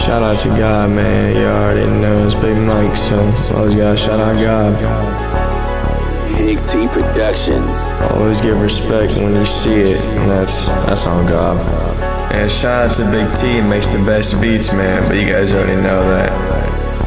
shout out to God, man. You already know it's Big Mike, so always gotta shout out God. Big T Productions. Always give respect when you see it, and that's on God. And shout out to Big T, makes the best beats, man, but you guys already know that.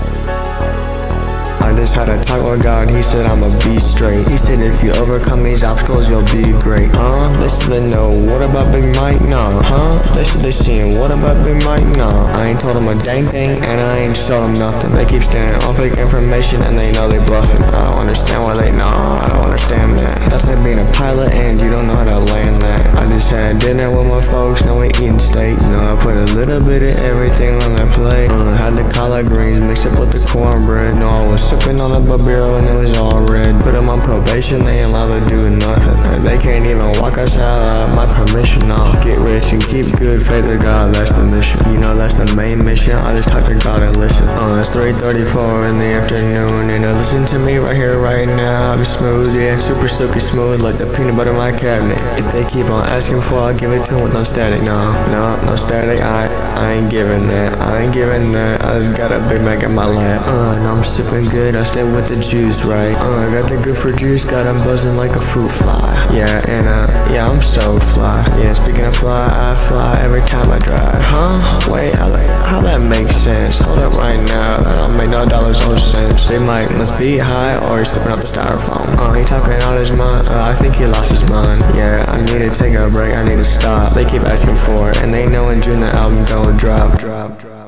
I just had a talk with God, he said I'ma be straight. He said if you overcome these obstacles, you'll be great. They said they know, what about Big Mike? Nah. They said they seen, what about Big Mike? Nah. I ain't told them a dang thing, and I ain't showed them nothing. They keep standing on fake information, and they know they bluffing. I don't understand why they know, I don't understand that. That's like being a pilot, and you don't know how to land that. I just had dinner with my folks, now we eating steak. I put a little bit of everything on that plate. Had the collard greens mixed up with the cornbread. No, I was sipping on a Barbero and it was all red. Put them on probation, they ain't allowed to do nothing. They can't even walk outside my permission. No, get rich and keep good, faith to God, that's the mission. You know that's the main mission, I just talk to God and listen. It's 3:34 in the afternoon, and listen to me right here, right now. I'm smooth, yeah, super silky smooth, like the peanut butter in my cabinet. If they keep on asking for, I'll give it to them with no static. No static, I ain't giving that, I just got a Big Mac in my lap. And I'm sipping good, I stay with the juice, right? I got the good for juice, got them buzzing like a fruit fly. Yeah, and yeah, I'm so fly. Yeah, speaking of fly, I fly every time I drive. Wait, how that makes sense? Hold up right now, that don't make no dollars or cents. They might must be high or he's sipping up the styrofoam. He talking out his mind, I think he lost his mind. Yeah, I need to take a break, I need to stop. They keep asking for it, and they know in June the album gonna drop.